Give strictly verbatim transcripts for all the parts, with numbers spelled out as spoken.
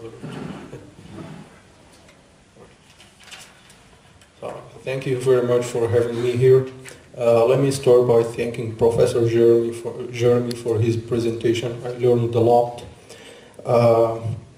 So, thank you very much for having me here. Uh, let me start by thanking Professor Jeremy for, Jeremy for his presentation. I learned a lot. Uh,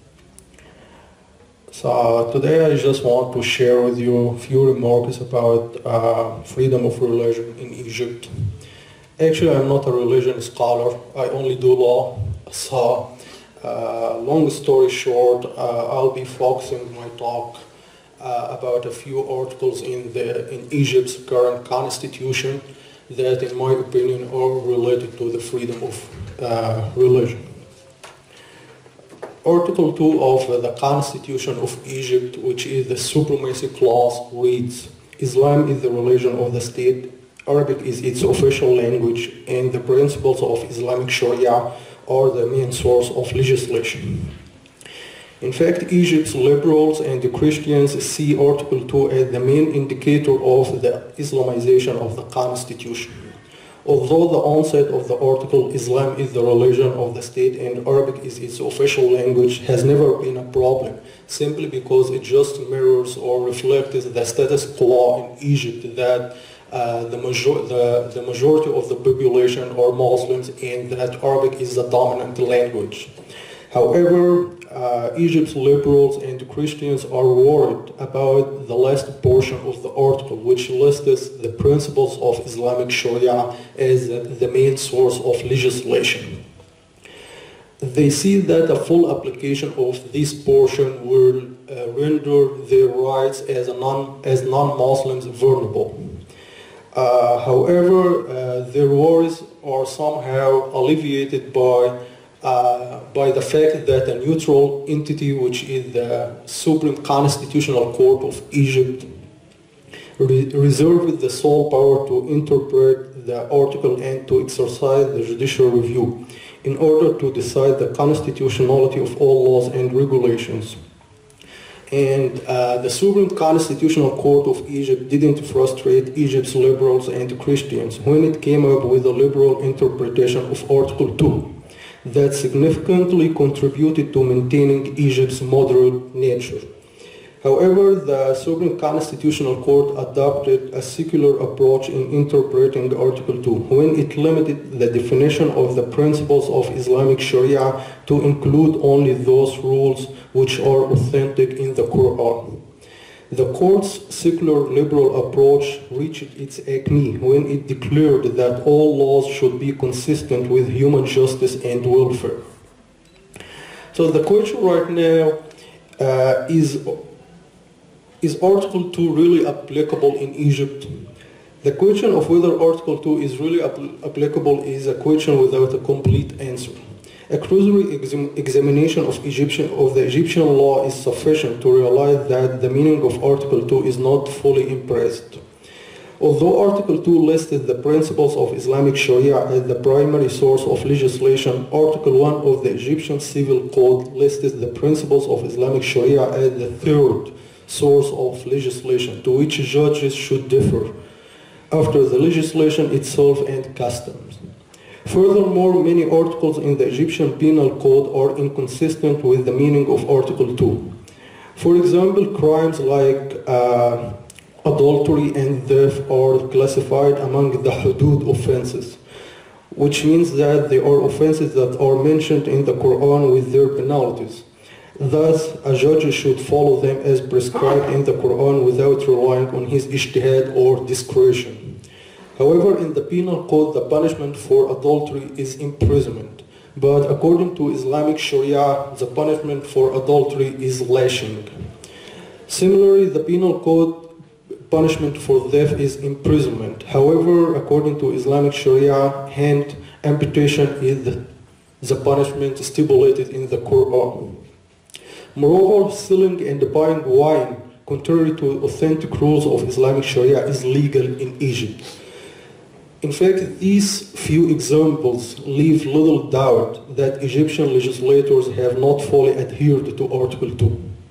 so today I just want to share with you a few remarks about uh, freedom of religion in Egypt. Actually, I'm not a religion scholar. I only do law. So, uh, long story short, uh, I'll be focusing my talk uh, about a few articles in the in Egypt's current constitution that, in my opinion, are related to the freedom of uh, religion. Article two of the Constitution of Egypt, which is the Supremacy Clause, reads, Islam is the religion of the state, Arabic is its official language, and the principles of Islamic Sharia are the main source of legislation. In fact, Egypt's liberals and the Christians see Article two as the main indicator of the Islamization of the Constitution. Although the onset of the article, Islam is the religion of the state and Arabic is its official language, has never been a problem, simply because it just mirrors or reflects the status quo in Egypt that uh, the, major the, the majority of the population are Muslims and that Arabic is the dominant language. However, uh, Egypt's liberals and Christians are worried about the last portion of the article, which lists the principles of Islamic Sharia as the main source of legislation. They see that a full application of this portion will uh, render their rights as, a non, as non-Muslims vulnerable. Uh, however, uh, their worries are somehow alleviated by Uh, by the fact that a neutral entity, which is the Supreme Constitutional Court of Egypt, re reserved the sole power to interpret the article and to exercise the judicial review in order to decide the constitutionality of all laws and regulations. And uh, the Supreme Constitutional Court of Egypt didn't frustrate Egypt's liberals and Christians when it came up with a liberal interpretation of Article two. That significantly contributed to maintaining Egypt's moderate nature. However, the Supreme Constitutional Court adopted a secular approach in interpreting Article two when it limited the definition of the principles of Islamic Sharia to include only those rules which are authentic in the Quran. The court's secular liberal approach reached its acme when it declared that all laws should be consistent with human justice and welfare. So the question right now uh, is, is Article two really applicable in Egypt? The question of whether Article two is really applicable is a question without a complete answer. A cursory exam examination of, Egyptian, of the Egyptian law is sufficient to realize that the meaning of Article two is not fully impressed. Although Article two listed the principles of Islamic Sharia as the primary source of legislation, Article one of the Egyptian Civil Code listed the principles of Islamic Sharia as the third source of legislation, to which judges should differ, after the legislation itself and customs. Furthermore, many articles in the Egyptian Penal Code are inconsistent with the meaning of Article two. For example, crimes like uh, adultery and theft are classified among the hudud offenses, which means that they are offenses that are mentioned in the Quran with their penalties. Thus, a judge should follow them as prescribed in the Quran without relying on his ijtihad or discretion. However, in the Penal Code, the punishment for adultery is imprisonment. But according to Islamic Sharia, the punishment for adultery is lashing. Similarly, the Penal Code punishment for theft is imprisonment. However, according to Islamic Sharia, hand amputation is the, the punishment stipulated in the Quran. Moreover, selling and buying wine, contrary to authentic rules of Islamic Sharia, is legal in Egypt. In fact, these few examples leave little doubt that Egyptian legislators have not fully adhered to Article two.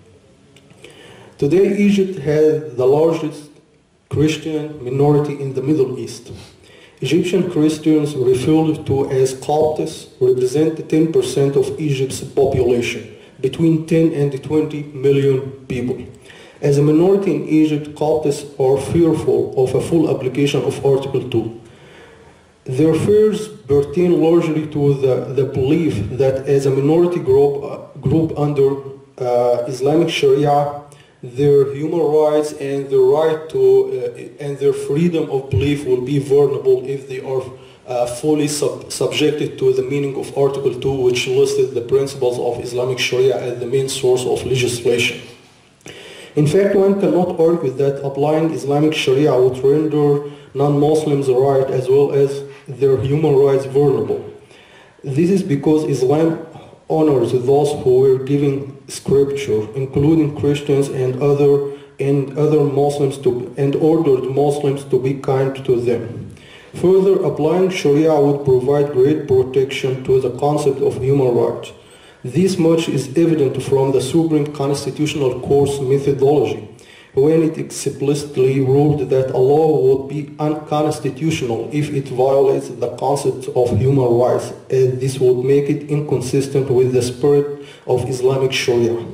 Today, Egypt has the largest Christian minority in the Middle East. Egyptian Christians, referred to as Copts, represent ten percent of Egypt's population, between ten and twenty million people. As a minority in Egypt, Copts are fearful of a full application of Article two. Their fears pertain largely to the, the belief that as a minority group, uh, group under uh, Islamic Sharia, their human rights and their right to uh, and their freedom of belief will be vulnerable if they are uh, fully sub subjected to the meaning of Article two, which listed the principles of Islamic Sharia as the main source of legislation. In fact, one cannot argue that applying Islamic Sharia would render non-Muslims' rights as well as their human rights vulnerable. This is because Islam honors those who were given scripture, including Christians and other and other Muslims, to and ordered Muslims to be kind to them. Further, applying Sharia would provide great protection to the concept of human rights. This much is evident from the Supreme Constitutional Court's methodology, when it explicitly ruled that a law would be unconstitutional if it violates the concept of human rights, as this would make it inconsistent with the spirit of Islamic Sharia.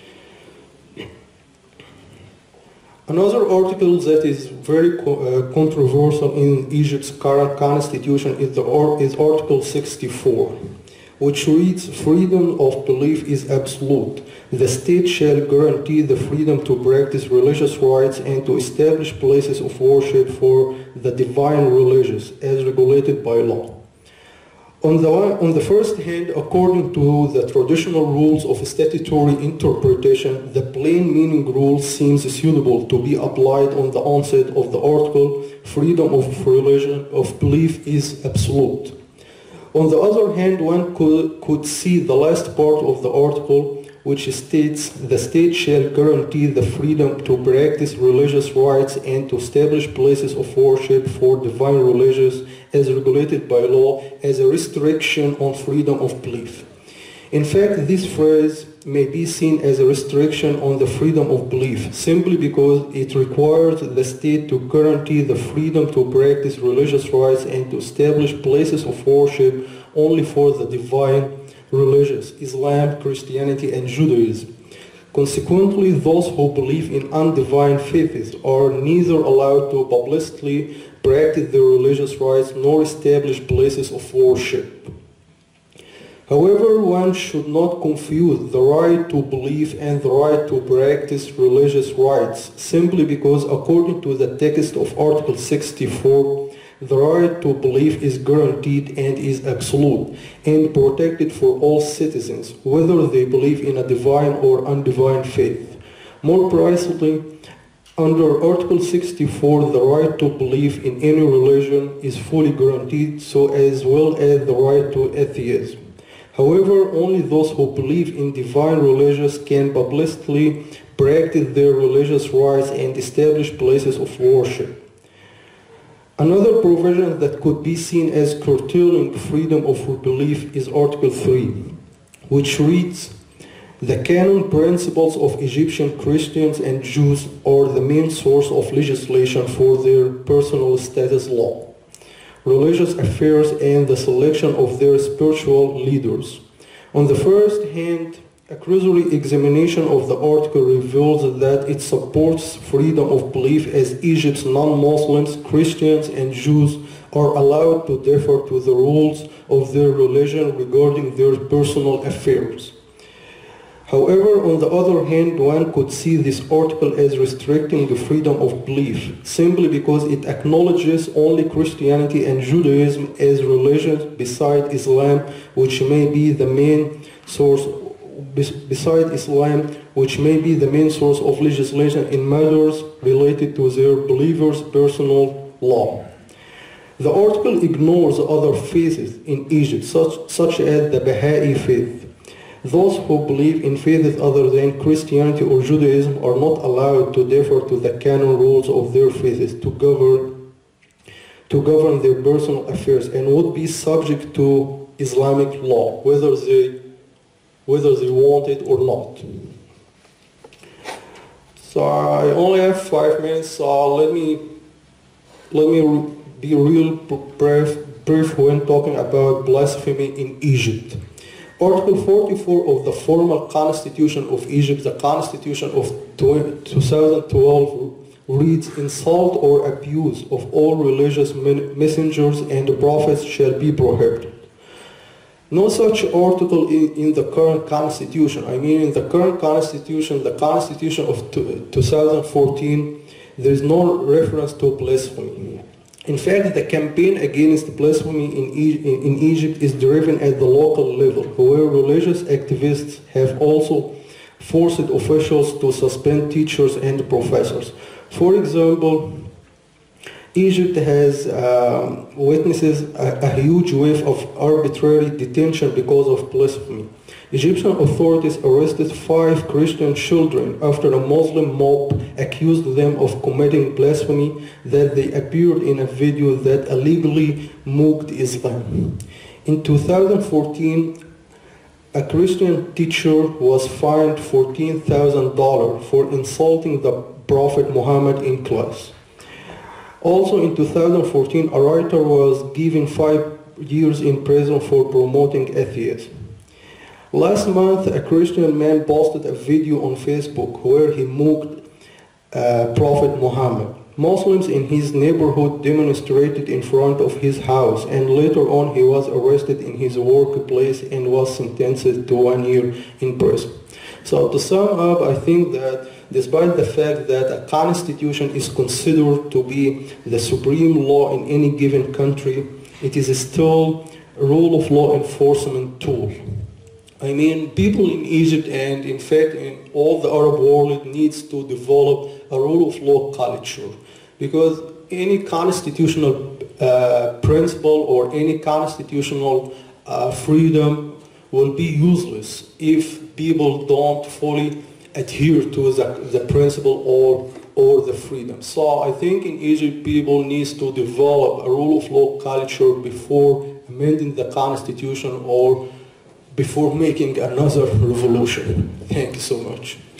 Another article that is very co uh, controversial in Egypt's current constitution is, the or is Article sixty-four, which reads, "Freedom of belief is absolute. The state shall guarantee the freedom to practice religious rites and to establish places of worship for the divine religions as regulated by law." On the, on the first hand, according to the traditional rules of statutory interpretation, the plain meaning rule seems suitable to be applied on the onset of the article. Freedom of religion of belief is absolute. On the other hand, one could, could see the last part of the article, which states, "The state shall guarantee the freedom to practice religious rites and to establish places of worship for divine religions as regulated by law," as a restriction on freedom of belief. In fact, this phrase may be seen as a restriction on the freedom of belief, simply because it requires the state to guarantee the freedom to practice religious rites and to establish places of worship only for the divine religions, Islam, Christianity, and Judaism. Consequently, those who believe in undivine faiths are neither allowed to publicly practice their religious rites nor establish places of worship. However, one should not confuse the right to believe and the right to practice religious rites, simply because according to the text of Article sixty-four, the right to believe is guaranteed and is absolute and protected for all citizens, whether they believe in a divine or undivine faith. More precisely, under Article sixty-four, the right to believe in any religion is fully guaranteed, so as well as the right to atheism. However, only those who believe in divine religions can publicly practice their religious rites and establish places of worship. Another provision that could be seen as curtailing freedom of belief is Article three, which reads, "The canon principles of Egyptian Christians and Jews are the main source of legislation for their personal status law, religious affairs, and the selection of their spiritual leaders." On the first hand, a cursory examination of the article reveals that it supports freedom of belief, as Egypt's non-Muslims, Christians, and Jews are allowed to defer to the rules of their religion regarding their personal affairs. However, on the other hand, one could see this article as restricting the freedom of belief, simply because it acknowledges only Christianity and Judaism as religions beside Islam, which may be the main source beside Islam, which may be the main source of legislation in matters related to their believers' personal law. The article ignores other faiths in Egypt, such, such as the Baha'i faith. Those who believe in faiths other than Christianity or Judaism are not allowed to defer to the canon rules of their faiths to govern, to govern their personal affairs, and would be subject to Islamic law, whether they whether they want it or not. So I only have five minutes, so let me let me be real brief, brief when talking about blasphemy in Egypt. Article forty-four of the formal Constitution of Egypt, the Constitution of two thousand twelve, reads, insult or abuse of all religious messengers and prophets shall be prohibited. No such article in, in the current constitution. I mean, in the current constitution, the constitution of two thousand fourteen, there is no reference to blasphemy. In fact, the campaign against blasphemy in, e in Egypt is driven at the local level, where religious activists have also forced officials to suspend teachers and professors. For example, Egypt has uh, witnesses a, a huge wave of arbitrary detention because of blasphemy. Egyptian authorities arrested five Christian children after a Muslim mob accused them of committing blasphemy that they appeared in a video that illegally mocked Islam. In two thousand fourteen, a Christian teacher was fined fourteen thousand dollars for insulting the Prophet Mohamed in class. Also in two thousand fourteen, a writer was given five years in prison for promoting atheism. Last month, a Christian man posted a video on Facebook where he mocked uh, Prophet Mohammed. Muslims in his neighborhood demonstrated in front of his house, and later on he was arrested in his workplace and was sentenced to one year in prison. So to sum up, I think that despite the fact that a constitution is considered to be the supreme law in any given country, it is still a rule of law enforcement tool. I mean, people in Egypt and in fact in all the Arab world needs to develop a rule of law culture, because any constitutional uh, principle or any constitutional uh, freedom will be useless if people don't fully adhere to the, the principle or, or the freedom. So I think in Egypt people needs to develop a rule of law culture before amending the constitution or before making another revolution. Thank you so much.